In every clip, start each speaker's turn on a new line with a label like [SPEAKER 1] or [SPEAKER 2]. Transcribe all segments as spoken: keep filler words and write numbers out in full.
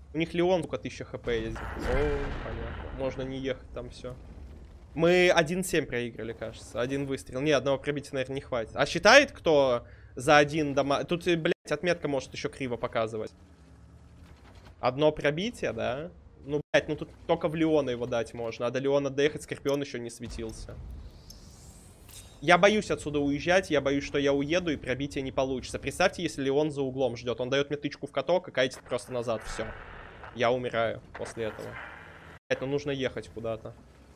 [SPEAKER 1] У них Леон только тысяча хп ездит. О, понятно. Можно не ехать, там все. Мы один семь проиграли, кажется. Один выстрел. Не, одного пробития, наверное, не хватит. А считает кто за один дома... Тут, блядь, отметка может еще криво показывать. Одно пробитие, да? Ну, блядь, ну тут только в Леона его дать можно. А до Леона доехать Скорпион еще не светился. Я боюсь отсюда уезжать. Я боюсь, что я уеду и пробитие не получится. Представьте, если Леон за углом ждет. Он дает мне тычку в каток и катит просто назад. Все. Я умираю после этого. Это нужно ехать куда-то.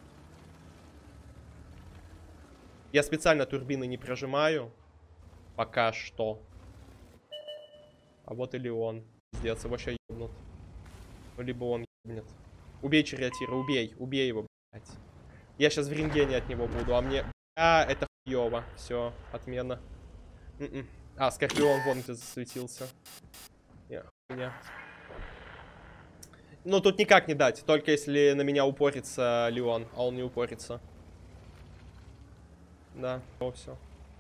[SPEAKER 1] Я специально турбины не прожимаю. Пока что. А вот и Леон. Пиздец, его сейчас ебнут. Либо он ебнет. Убей Чариатира, убей. Убей его, блядь. Я сейчас в рентгене от него буду, а мне... А, это хуёво. Все, отмена. Н-н. А, Скорпион вон где засветился. Не, хуйня. Ну, тут никак не дать. Только если на меня упорится Леон. А он не упорится. Да, о, все.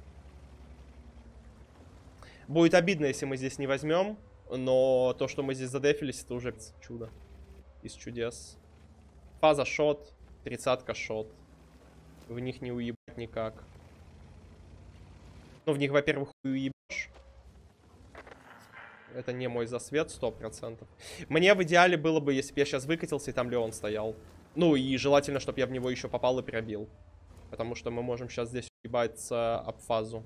[SPEAKER 1] Будет обидно, если мы здесь не возьмем. Но то, что мы здесь задефились, это уже чудо. Из чудес. Фаза шот. Тридцатка шот. В них не уебать никак. Ну, в них, во-первых, уебешь. Это не мой засвет, сто процентов. Мне в идеале было бы, если бы я сейчас выкатился, и там Леон стоял. Ну, и желательно, чтобы я в него еще попал и пробил. Потому что мы можем сейчас здесь уебаться об фазу.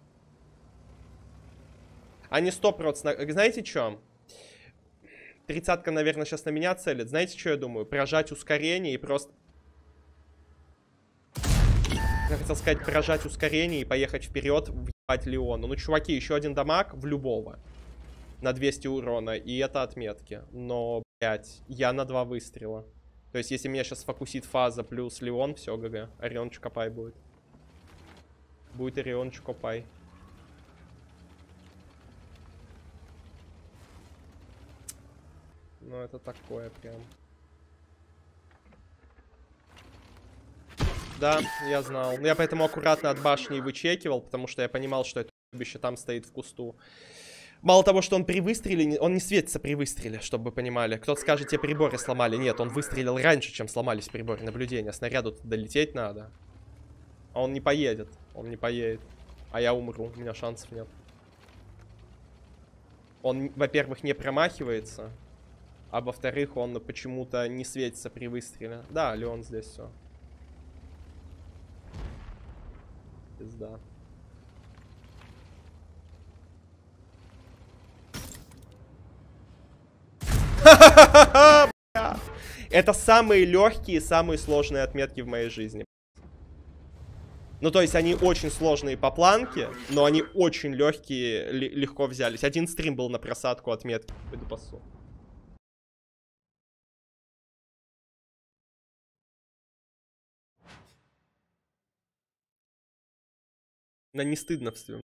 [SPEAKER 1] Они сто процентов... Знаете, что? Тридцатка, наверное, сейчас на меня целит. Знаете, что я думаю? Прожать ускорение и просто... Я хотел сказать, прожать ускорение и поехать вперед, въебать Леону. Ну, чуваки, еще один дамаг в любого. На двести урона. И это отметки. Но, блядь, я на два выстрела. То есть, если меня сейчас сфокусит фаза плюс Леон, все, ГГ. Орион Чукопай будет. Будет Орион Чукопай. Ну, это такое прям. Да, я знал. Я поэтому аккуратно от башни вычекивал, потому что я понимал, что это еще там стоит в кусту. Мало того, что он при выстреле, он не светится при выстреле, чтобы вы понимали. Кто-то скажет, тебе приборы сломали. Нет, он выстрелил раньше, чем сломались приборы наблюдения. Снаряду долететь надо. А он не поедет. Он не поедет. А я умру, у меня шансов нет. Он, во-первых, не промахивается. А во-вторых, он почему-то не светится при выстреле. Да, Леон здесь все. Пизда. Это самые легкие, самые сложные отметки в моей жизни. Ну, то есть они очень сложные по планке, но они очень легкие, легко взялись. Один стрим был на просадку отметки. Пойду пасу. Да не стыдно в